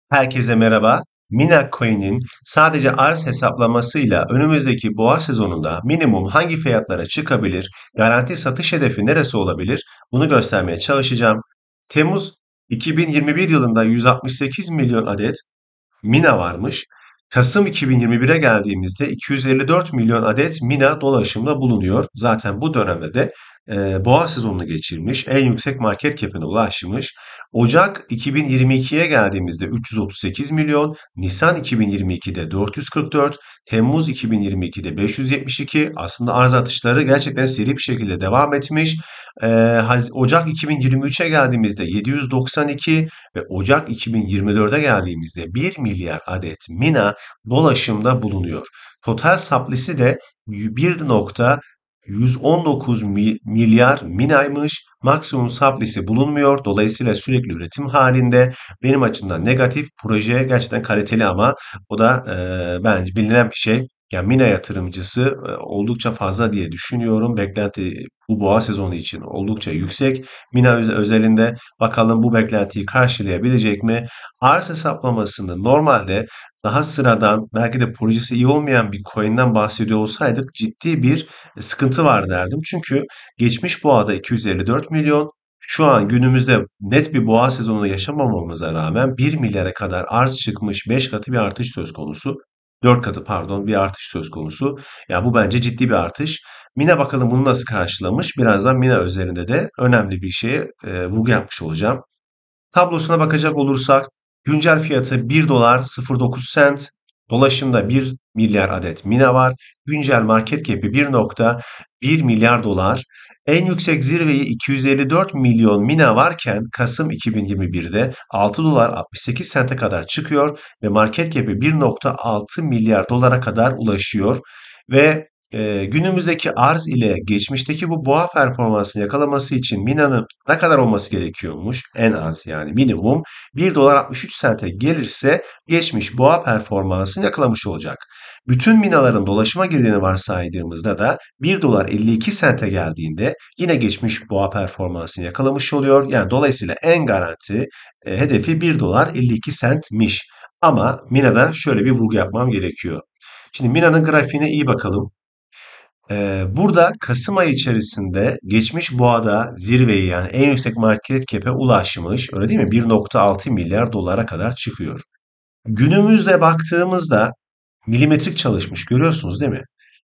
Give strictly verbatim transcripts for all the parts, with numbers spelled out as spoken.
Herkese merhaba. Mina Coin'in sadece arz hesaplamasıyla önümüzdeki boğa sezonunda minimum hangi fiyatlara çıkabilir, garanti satış hedefi neresi olabilir, bunu göstermeye çalışacağım. Temmuz iki bin yirmi bir yılında yüz altmış sekiz milyon adet Mina varmış. Kasım iki bin yirmi bire geldiğimizde iki yüz elli dört milyon adet Mina dolaşımda bulunuyor. Zaten bu dönemde de e, boğa sezonunu geçirmiş, en yüksek market cap'ine ulaşmış. Ocak iki bin yirmi ikiye geldiğimizde üç yüz otuz sekiz milyon, Nisan iki bin yirmi ikide dört yüz kırk dört, Temmuz iki bin yirmi ikide beş yüz yetmiş iki. Aslında arz atışları gerçekten seri bir şekilde devam etmiş. E, Haz- Ocak iki bin yirmi üçe geldiğimizde yedi yüz doksan iki ve Ocak iki bin yirmi dörde geldiğimizde bir milyar adet Mina dolaşımda bulunuyor. Total supply'si de bir nokta yüz on dokuz mi- milyar Mina'ymış. Maksimum supply'si bulunmuyor. Dolayısıyla sürekli üretim halinde. Benim açımdan negatif. Proje gerçekten kaliteli ama o da e, bence bilinen bir şey. Yani Mina yatırımcısı e, oldukça fazla diye düşünüyorum. Beklenti bu boğa sezonu için oldukça yüksek. Mina öz- özelinde bakalım bu beklentiyi karşılayabilecek mi? Arz hesaplamasını normalde daha sıradan belki de projesi iyi olmayan bir coin'den bahsediyor olsaydık ciddi bir e, sıkıntı var derdim. Çünkü geçmiş boğada iki yüz elli dört milyon, şu an günümüzde net bir boğa sezonunu yaşamamamıza rağmen bir milyara kadar arz çıkmış, beş katı bir artış söz konusu. Dört katı pardon bir artış söz konusu. Yani bu bence ciddi bir artış. Mina bakalım bunu nasıl karşılamış. Birazdan Mina özelinde de önemli bir şeye e, vurgu yapmış olacağım. Tablosuna bakacak olursak güncel fiyatı bir dolar sıfır virgül dokuz sent. Dolaşımda bir milyar adet Mina var. Güncel market cap'i bir nokta bir milyar dolar. En yüksek zirveyi iki yüz elli dört milyon Mina varken Kasım iki bin yirmi birde altı dolar altmış sekiz sente kadar çıkıyor ve market cap'i bir nokta altı milyar dolara kadar ulaşıyor. Ve e, günümüzdeki arz ile geçmişteki bu boğa performansını yakalaması için Mina'nın ne kadar olması gerekiyormuş? En az yani minimum bir dolar altmış üç sente gelirse geçmiş boğa performansını yakalamış olacak. Bütün minaların dolaşıma girdiğini varsaydığımızda da bir dolar elli iki sente geldiğinde yine geçmiş boğa performansını yakalamış oluyor. Yani dolayısıyla en garanti e, hedefi bir dolar elli iki sentmiş. Ama Mina'da şöyle bir vurgu yapmam gerekiyor. Şimdi Mina'nın grafiğine iyi bakalım. Ee, burada Kasım ayı içerisinde geçmiş boğada zirveyi yani en yüksek market cap'e ulaşmış. Öyle değil mi? bir nokta altı milyar dolara kadar çıkıyor. Günümüzde baktığımızda milimetrik çalışmış görüyorsunuz değil mi?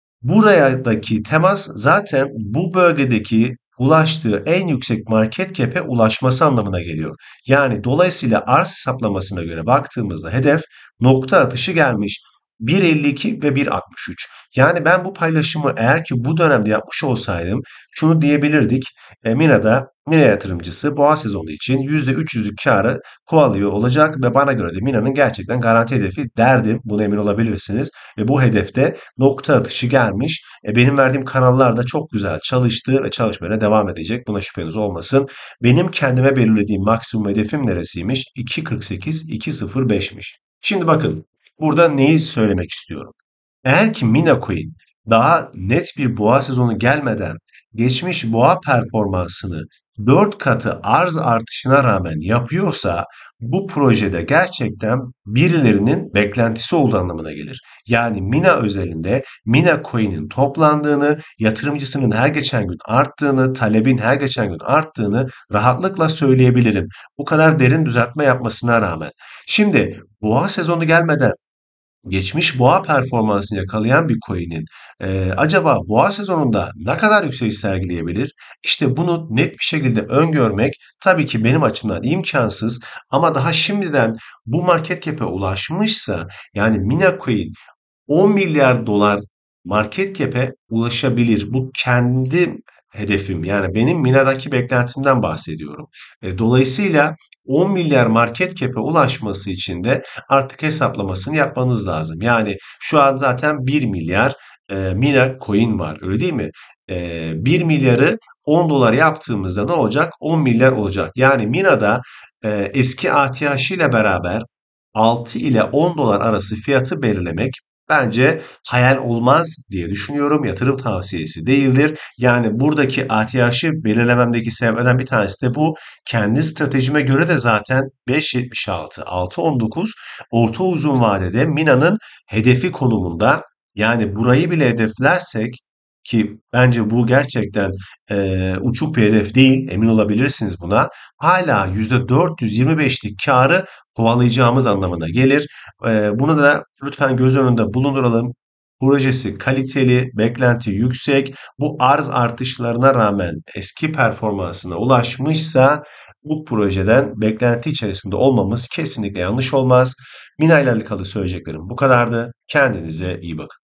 Buradaki temas zaten bu bölgedeki ulaştığı en yüksek market cap'e ulaşması anlamına geliyor. Yani dolayısıyla arz hesaplamasına göre baktığımızda hedef nokta atışı gelmiş. bir virgül elli iki ve bir virgül altmış üç. Yani ben bu paylaşımı eğer ki bu dönemde yapmış olsaydım şunu diyebilirdik. E, Mina'da Mina yatırımcısı boğa sezonu için yüzde üç yüzlük karı kovalıyor olacak ve bana göre de Mina'nın gerçekten garanti hedefi derdim. Buna emin olabilirsiniz. Ve bu hedefte nokta atışı gelmiş. E, benim verdiğim kanallar da çok güzel çalıştı ve çalışmaya da devam edecek. Buna şüpheniz olmasın. Benim kendime belirlediğim maksimum hedefim neresiymiş? iki virgül kırk sekiz, iki virgül sıfır beşmiş. Şimdi bakın burada neyi söylemek istiyorum? Eğer ki Mina Coin daha net bir boğa sezonu gelmeden geçmiş boğa performansını dört katı arz artışına rağmen yapıyorsa bu projede gerçekten birilerinin beklentisi olduğu anlamına gelir. Yani Mina özelinde Mina Coin'in toplandığını, yatırımcısının her geçen gün arttığını, talebin her geçen gün arttığını rahatlıkla söyleyebilirim. Bu kadar derin düzeltme yapmasına rağmen. Şimdi boğa sezonu gelmeden geçmiş boğa performansını yakalayan bir coin'in eee, acaba boğa sezonunda ne kadar yükseliş sergileyebilir? İşte bunu net bir şekilde öngörmek tabii ki benim açımdan imkansız ama daha şimdiden bu market cap'e ulaşmışsa yani Mina Coin on milyar dolar market cap'e ulaşabilir. Bu kendi hedefim. Yani benim Mina'daki beklentimden bahsediyorum. E, dolayısıyla on milyar market cap'e ulaşması için de artık hesaplamasını yapmanız lazım. Yani şu an zaten bir milyar e, Mina coin var. Öyle değil mi? E, bir milyarı on dolar yaptığımızda ne olacak? on milyar olacak. Yani Mina'da e, eski A T H ile beraber altı ile on dolar arası fiyatı belirlemek bence hayal olmaz diye düşünüyorum. Yatırım tavsiyesi değildir. Yani buradaki A T H'ı belirlememdeki sebeplerden bir tanesi de bu. Kendi stratejime göre de zaten beş yetmiş altı, altı on dokuz orta uzun vadede Mina'nın hedefi konumunda. Yani burayı bile hedeflersek ki bence bu gerçekten eee, uçuk bir hedef değil, emin olabilirsiniz buna. Hala yüzde dört yüz yirmi beşlik karı kovalayacağımız anlamına gelir. Eee, bunu da lütfen göz önünde bulunduralım. Projesi kaliteli, beklenti yüksek. Bu arz artışlarına rağmen eski performansına ulaşmışsa bu projeden beklenti içerisinde olmamız kesinlikle yanlış olmaz. Mina ile alakalı söyleyeceklerim bu kadardı. Kendinize iyi bakın.